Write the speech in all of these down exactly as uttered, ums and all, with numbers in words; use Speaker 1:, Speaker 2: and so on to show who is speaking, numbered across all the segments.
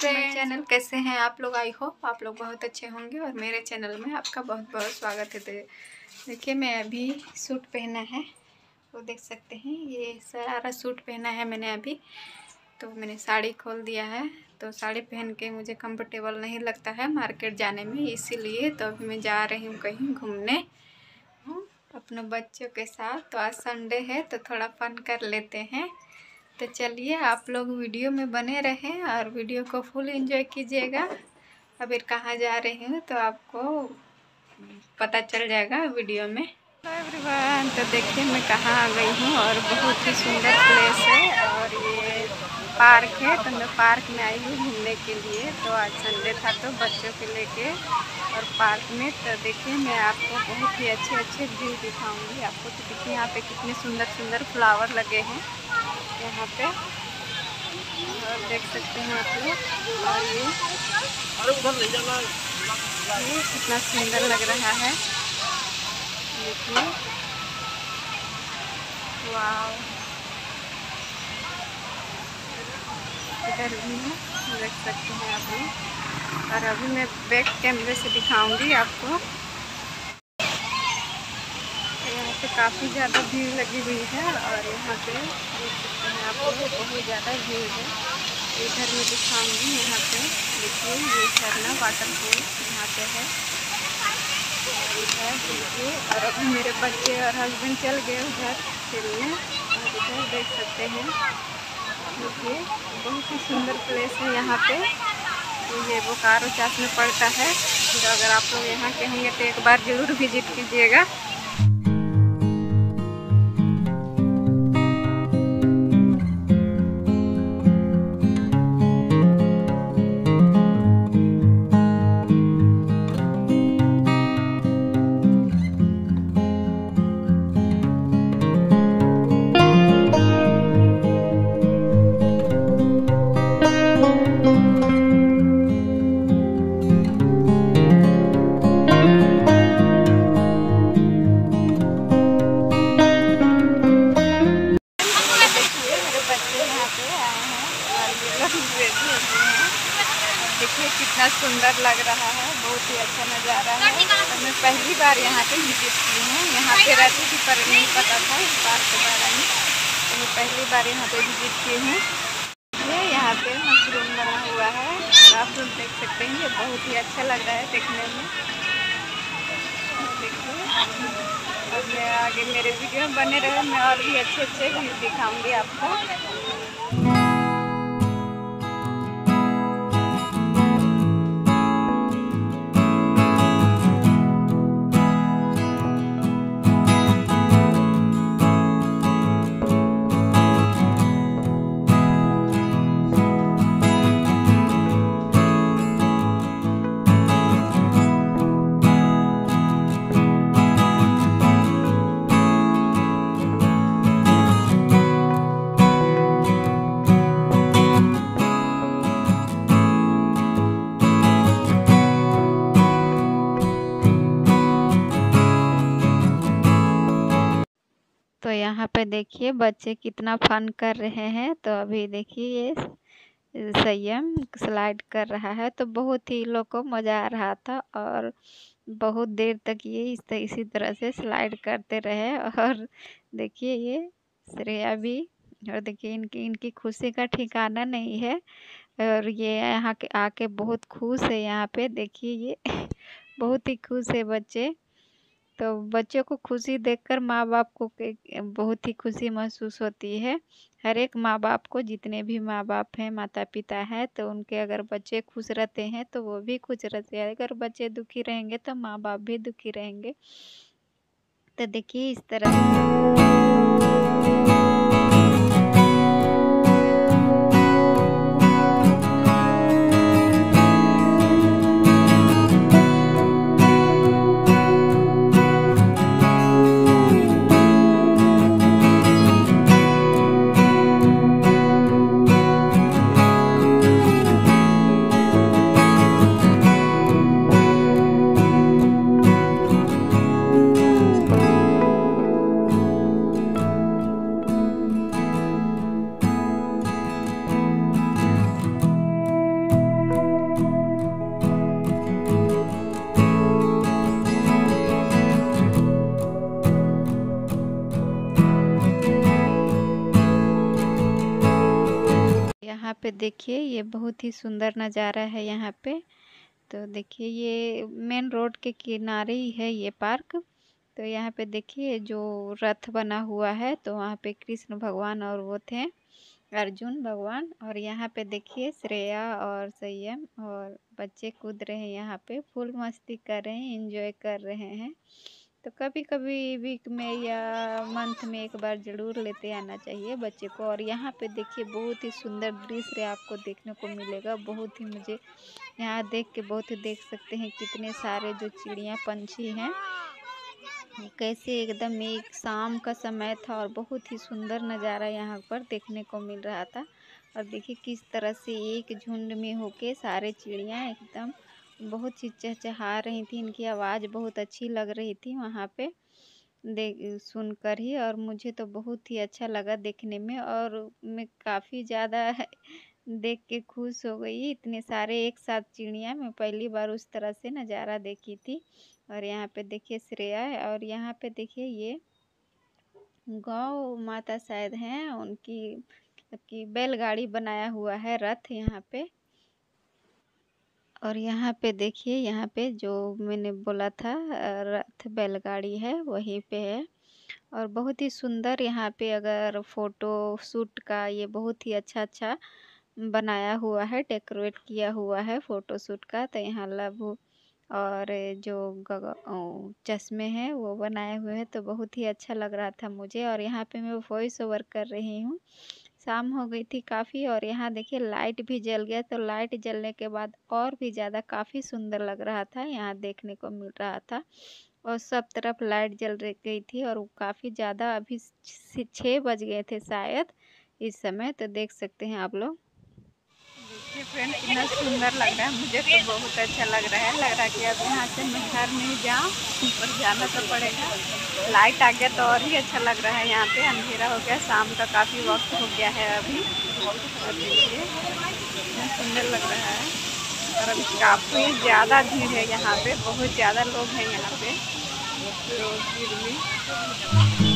Speaker 1: Friends, channel कैसे हैं आप लोग। आई होप आप लोग बहुत अच्छे होंगे और मेरे चैनल में आपका बहुत बहुत स्वागत है। देखिए मैं अभी सूट पहना है, वो देख सकते हैं। ये सारा सूट पहना है मैंने अभी। तो मैंने साड़ी खोल दिया है। तो साड़ी पहन के मुझे कंफर्टेबल नहीं लगता है मार्केट जाने में, इसीलिए तो अभी मैं जा रही हूँ कहीं घूमने अपने बच्चों के साथ। तो आज संडे है तो थोड़ा फन कर लेते हैं। तो चलिए आप लोग वीडियो में बने रहें और वीडियो को फुल एंजॉय कीजिएगा। अभी कहाँ जा रही हूँ तो आपको पता चल जाएगा वीडियो में। हेलो एवरीवन, तो देखिए मैं कहाँ आ गई हूँ और बहुत ही सुंदर प्लेस है और ये पार्क है। तो मैं पार्क में आई हूँ घूमने के लिए। तो आज संडे था तो बच्चों के लेके और पार्क में। तो देखिए मैं आपको बहुत ही अच्छे अच्छे व्यू दिखाऊंगी आपको। तो देखिए यहाँ पे कितने सुंदर सुंदर फ्लावर लगे हैं यहाँ पे, और देख सकते हैं आप लोग। और ये ये कितना सुंदर लग रहा है, देखिए। वाव, इधर भी है, देख सकते हैं आप लोग। और अभी मैं बैक कैमरे से दिखाऊंगी आपको। यहाँ पे काफ़ी ज़्यादा भीड़ लगी हुई है और यहाँ पे देख सकते हैं आप लोग बहुत ज़्यादा भीड़ है। इधर मैं दिखाऊंगी। यहाँ पे देखिए ये झरना वाटरफॉल यहाँ पे है और इधर देखिए। और अभी मेरे बच्चे और हस्बैंड चल गए उधर खेलने और इधर देख सकते हैं। देखिए बहुत ही सुंदर प्लेस है यहाँ पे। तो ये बोकारो चास में पड़ता है। तो अगर आप लोग यहाँ के होंगे तो एक बार ज़रूर विजिट कीजिएगा। देखिए कितना सुंदर लग रहा है, बहुत ही अच्छा नज़ारा है। तो मैं पहली बार यहाँ पे विजिट की हूँ। यहाँ पे रहती थी पर नहीं पता था इस पार्क के बारे में। तो मैं पहली बार यहाँ पे विजिट की हूँ। ये यहाँ पे मशरूम बना हुआ है और आप लोग देख सकते हैं। ये बहुत ही अच्छा लग रहा है देखने में। देखिए और मैं आगे मेरे वीडियो में बने रहे, मैं और भी अच्छे अच्छे व्यू दिखाऊँगी आपको। तो यहाँ पे देखिए बच्चे कितना फन कर रहे हैं। तो अभी देखिए ये संयम स्लाइड कर रहा है। तो बहुत ही लोग को मज़ा आ रहा था और बहुत देर तक ये इस इसी तरह से स्लाइड करते रहे। और देखिए ये श्रेया भी, और देखिए इनकी इनकी खुशी का ठिकाना नहीं है। और ये यहाँ के आके बहुत खुश है। यहाँ पे देखिए ये बहुत ही खुश है बच्चे। तो बच्चों को खुशी देखकर माँ बाप को बहुत ही खुशी महसूस होती है। हर एक माँ बाप को, जितने भी माँ बाप हैं, माता पिता हैं, तो उनके अगर बच्चे खुश रहते हैं तो वो भी खुश रहते हैं। अगर बच्चे दुखी रहेंगे तो माँ बाप भी दुखी रहेंगे। तो देखिए इस तरह देखिए ये बहुत ही सुंदर नज़ारा है यहाँ पे। तो देखिए ये मेन रोड के किनारे ही है ये पार्क। तो यहाँ पे देखिए जो रथ बना हुआ है, तो वहाँ पे कृष्ण भगवान और वो थे अर्जुन भगवान। और यहाँ पे देखिए श्रेया और संयम और बच्चे कूद रहे हैं, यहाँ पे फुल मस्ती कर रहे हैं, एंजॉय कर रहे हैं। तो कभी कभी वीक में या मंथ में एक बार ज़रूर लेते आना चाहिए बच्चे को। और यहाँ पे देखिए बहुत ही सुंदर दृश्य आपको देखने को मिलेगा। बहुत ही मुझे यहाँ देख के बहुत ही देख सकते हैं कितने सारे जो चिड़िया पंछी हैं, कैसे एकदम एक शाम का समय था और बहुत ही सुंदर नज़ारा यहाँ पर देखने को मिल रहा था। और देखिए किस तरह से एक झुंड में होके सारे चिड़िया एकदम बहुत ही चहचहा रही थी, इनकी आवाज़ बहुत अच्छी लग रही थी वहाँ पे देख सुनकर ही। और मुझे तो बहुत ही अच्छा लगा देखने में, और मैं काफ़ी ज़्यादा देख के खुश हो गई। इतने सारे एक साथ चिड़िया मैं पहली बार उस तरह से नज़ारा देखी थी। और यहाँ पे देखिए श्रेया है, और यहाँ पे देखिए ये गौ माता शायद हैं, उनकी की बैलगाड़ी बनाया हुआ है रथ यहाँ पे। और यहाँ पे देखिए यहाँ पे जो मैंने बोला था रथ बैलगाड़ी है वहीं पे है। और बहुत ही सुंदर यहाँ पे अगर फ़ोटो शूट का ये बहुत ही अच्छा अच्छा बनाया हुआ है, डेकोरेट किया हुआ है फ़ोटो शूट का। तो यहाँ लव और जो चश्मे हैं वो बनाए हुए हैं, तो बहुत ही अच्छा लग रहा था मुझे। और यहाँ पे मैं वॉइस ओवर कर रही हूँ। शाम हो गई थी काफ़ी, और यहाँ देखिए लाइट भी जल गया। तो लाइट जलने के बाद और भी ज़्यादा काफ़ी सुंदर लग रहा था, यहाँ देखने को मिल रहा था। और सब तरफ लाइट जल गई थी, और काफ़ी ज़्यादा अभी छः बज गए थे शायद इस समय। तो देख सकते हैं आप लोग। देखिए फ्रेंड कितना सुंदर लग रहा है, मुझे तो बहुत अच्छा लग रहा है। लग रहा है कि अब यहाँ से मैं घर नहीं जाऊँ, ऊपर जाना तो पड़ेगा। लाइट आ गया तो और ही अच्छा लग रहा है। यहाँ पे अंधेरा हो गया, शाम का काफ़ी वक्त हो गया है अभी। और देखिए कितना सुंदर लग रहा है। और अभी काफ़ी ज़्यादा भीड़ है यहाँ पे, बहुत ज़्यादा लोग हैं यहाँ पे रोड भीड़ में।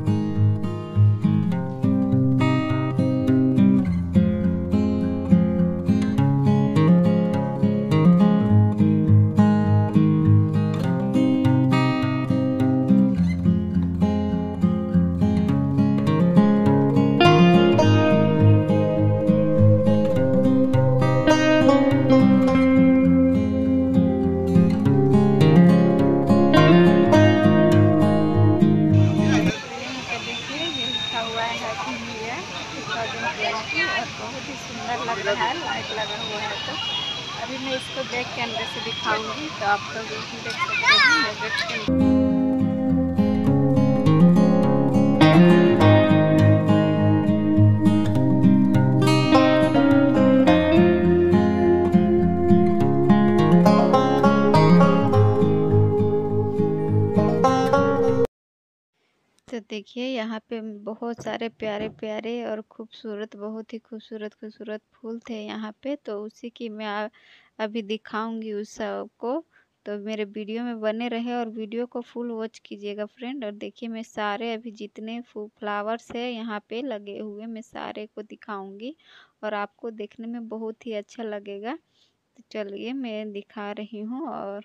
Speaker 1: बहुत ही सुंदर लग रहा है, लाइट लगा हुआ है। तो अभी मैं इसको देख के अंदर से दिखाऊंगी, तो आप लोग देख सकते हैं। मैं देख तो देखिए यहाँ पे बहुत सारे प्यारे प्यारे और खूबसूरत, बहुत ही खूबसूरत खूबसूरत फूल थे यहाँ पे। तो उसी की मैं अभी दिखाऊंगी उस सबको। तो मेरे वीडियो में बने रहे और वीडियो को फुल वॉच कीजिएगा फ्रेंड। और देखिए मैं सारे अभी जितने फ्लावर्स है यहाँ पे लगे हुए, मैं सारे को दिखाऊंगी और आपको देखने में बहुत ही अच्छा लगेगा। तो चलिए मैं दिखा रही हूँ। और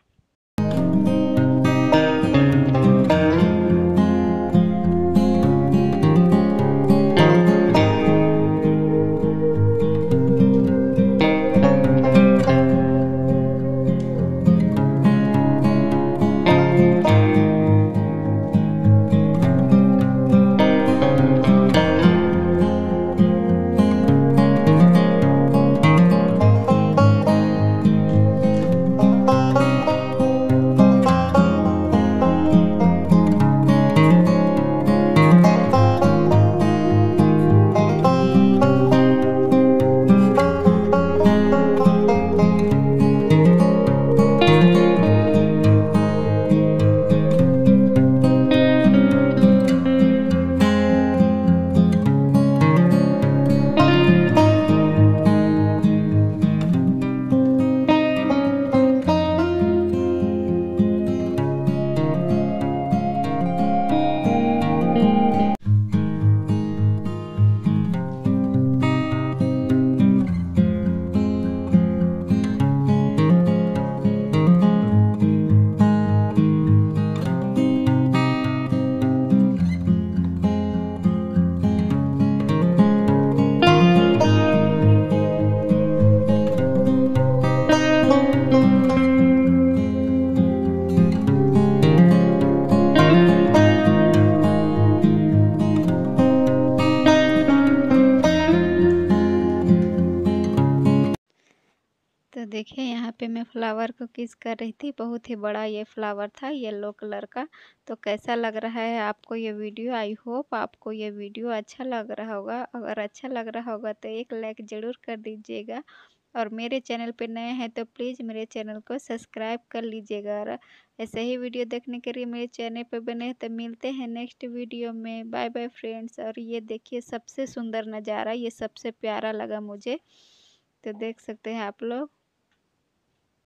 Speaker 1: तो देखिए यहाँ पे मैं फ्लावर को किस कर रही थी। बहुत ही बड़ा ये फ्लावर था येलो कलर का। तो कैसा लग रहा है आपको ये वीडियो? आई होप आपको ये वीडियो अच्छा लग रहा होगा। अगर अच्छा लग रहा होगा तो एक लाइक ज़रूर कर दीजिएगा, और मेरे चैनल पे नए हैं तो प्लीज़ मेरे चैनल को सब्सक्राइब कर लीजिएगा। और ऐसे ही वीडियो देखने के लिए मेरे चैनल पे बने हैं। तो मिलते हैं नेक्स्ट वीडियो में। Bye bye friends. और ये देखिए सबसे सुंदर नज़ारा, ये सबसे प्यारा लगा मुझे। तो देख सकते हैं आप लोग।